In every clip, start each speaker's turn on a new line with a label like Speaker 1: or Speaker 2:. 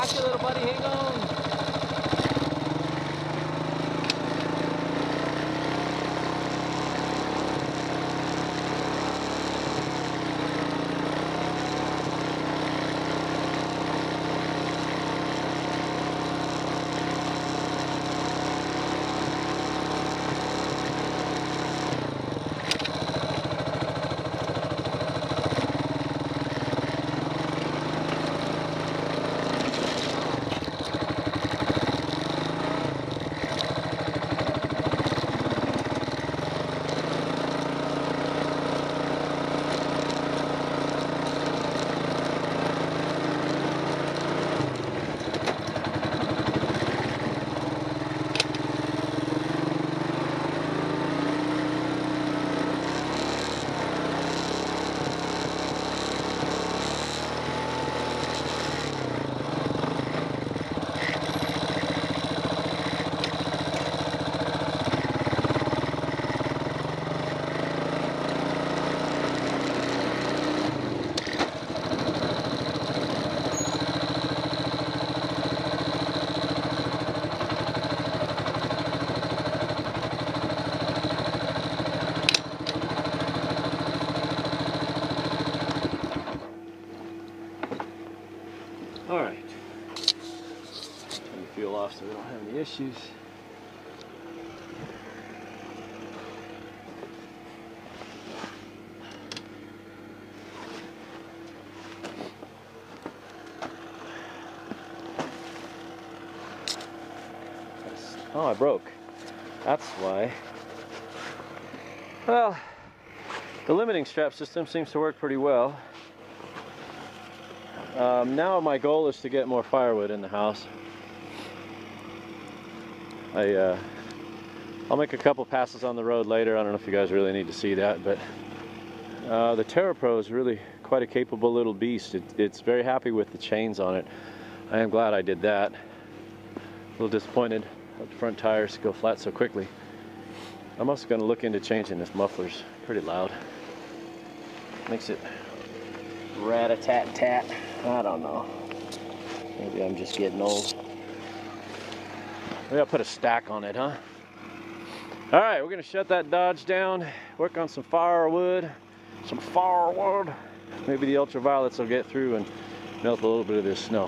Speaker 1: Got you, little buddy, hang on. All right, turn the fuel off so we don't have any issues. Oh, I broke. That's why. Well, the limiting strap system seems to work pretty well. Now my goal is to get more firewood in the house. I'll make a couple passes on the road later. I don't know if you guys really need to see that, but the Terra Pro is really quite a capable little beast. It's very happy with the chains on it. I am glad I did that. A little disappointed that the front tires go flat so quickly. I'm also going to look into changing this muffler's pretty loud. Makes it rat-a-tat-tat. I don't know. Maybe I'm just getting old. Maybe I'll put a stack on it, huh? All right, we're gonna shut that Dodge down, work on some firewood. Maybe the ultraviolets will get through and melt a little bit of this snow.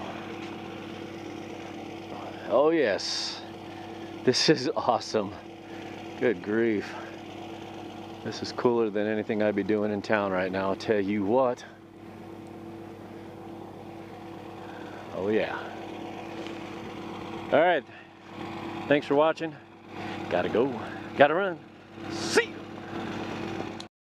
Speaker 1: Oh yes, this is awesome. Good grief. This is cooler than anything I'd be doing in town right now, I'll tell you what. Oh yeah. All right, thanks for watching. Gotta go, gotta run. See ya.